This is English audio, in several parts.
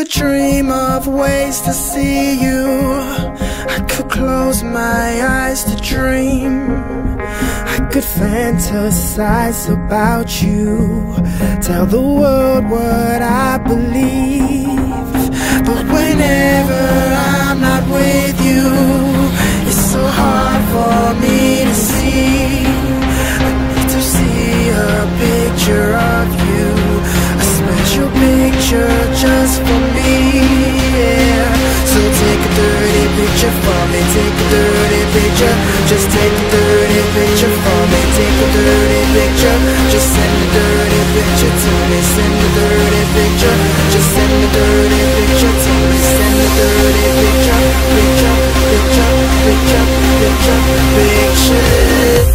could dream of ways to see you. I could close my eyes to dream. I could fantasize about you, tell the world what I believe. But whenever I'm not with you, it's so hard for me to see. I need to see a picture of you, a special picture just for me, yeah. So take a dirty picture for me, take a dirty picture. Just take a dirty picture for me, take a dirty picture. Just send a dirty picture to me, send a dirty picture. Just send a dirty picture to me, send a dirty picture. Picture, picture, picture, picture, picture.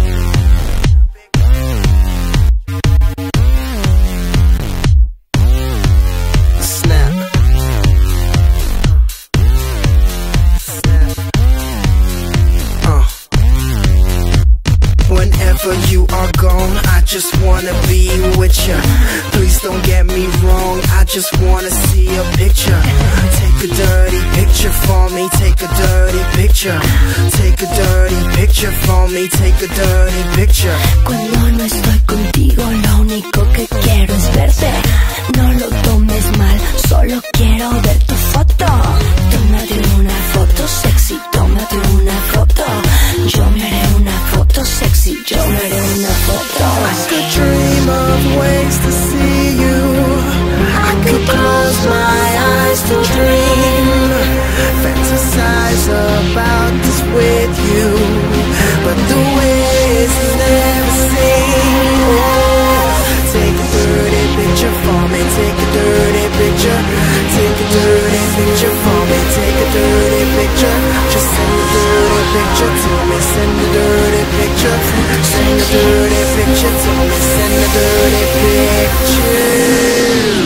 Whenever you are gone, I just wanna be with ya. Please don't get me wrong, I just wanna see a picture. Take a dirty picture for me, take a dirty picture. Take a dirty picture for me, take a dirty picture. Cuando no estoy contigo, lo único que quiero es verte. No lo tomes mal, solo quiero ver tu foto. Tómate una foto sexy, tómate una foto. Yo me haré una foto sexy, yo me haré una foto. I could dream of ways to see you. I could close my eyes to dream, fantasize about this with you. But the ways never seem. Take a dirty picture for me, take a dirty picture. Take a dirty picture for me, take a dirty picture. Just send a dirty picture to me, send a dirty picture. Send a dirty picture to me, send a dirty picture.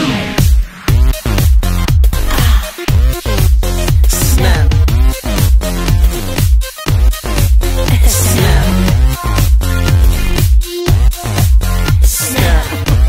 Snap. Snap. Snap.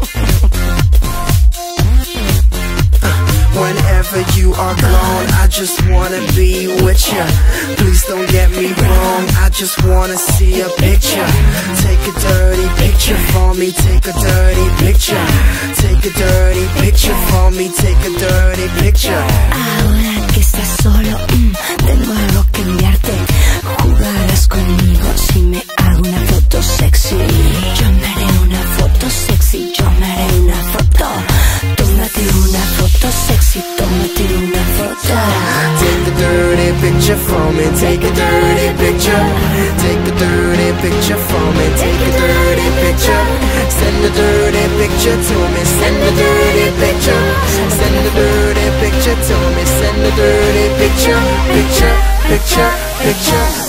Whenever you are gone, I just wanna be with ya. Please don't get me wrong, I just wanna see a picture. Take a dirty picture for me, take a dirty picture. Take a dirty picture for me, take a dirty picture. Ahora que estás solo, tengo algo que enviarte. Jugarás conmigo si me hago una foto sexy. Yo me haré una foto sexy, yo me haré una foto. Tómate una foto sexy, tómate una foto. Take a dirty picture for me, take a dirty picture. Take a dirty picture for me, take a dirty picture. Send a dirty picture to me, send a dirty picture. Send a dirty picture to me, send a dirty picture. Picture, picture, picture.